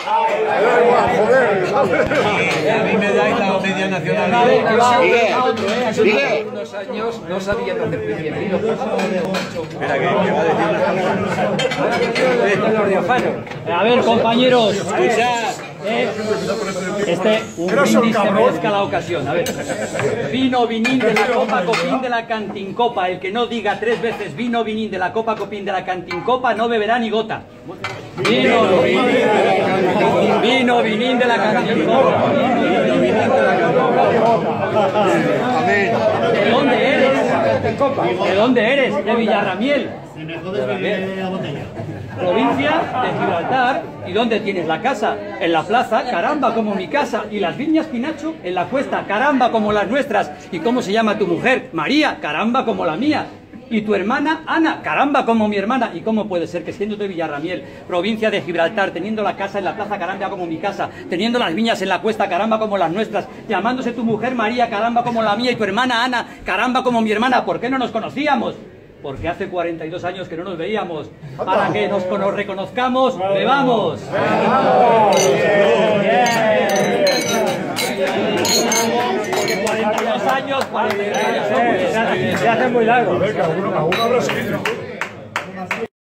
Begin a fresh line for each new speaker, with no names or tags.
A mí me dais la media nacionalidad.
Hace unos años no sabían hacer bienvenido.
Espera, que va a decir
A ver, compañeros,
escuchad.
un brindis que merezca la ocasión. A ver, vino vinín de la copa, copín de la cantincopa. El que no diga 3 veces vino vinín de la copa, copín de la cantincopa, no beberá ni gota. Vino vinín de la cantincopa. ¿De dónde eres? ¿De dónde eres? De Villarramiel. Provincia de Gibraltar. ¿Y dónde tienes la casa? En la plaza, caramba, como mi casa. Y las viñas, Pinacho, en la cuesta, caramba, como las nuestras. ¿Y cómo se llama tu mujer? María, caramba, como la mía. Y tu hermana, Ana, caramba, como mi hermana. ¿Y cómo puede ser que siendo de Villarramiel, provincia de Gibraltar, teniendo la casa en la plaza, caramba, como mi casa, teniendo las viñas en la cuesta, caramba, como las nuestras, llamándose tu mujer María, caramba, como la mía, y tu hermana Ana, caramba, como mi hermana, ¿por qué no nos conocíamos? Porque hace 42 años que no nos veíamos. Para que nos reconozcamos, bebamos. Porque 42 años, 42 años. Se hace muy largo.
A ver, que alguno habrá seguido.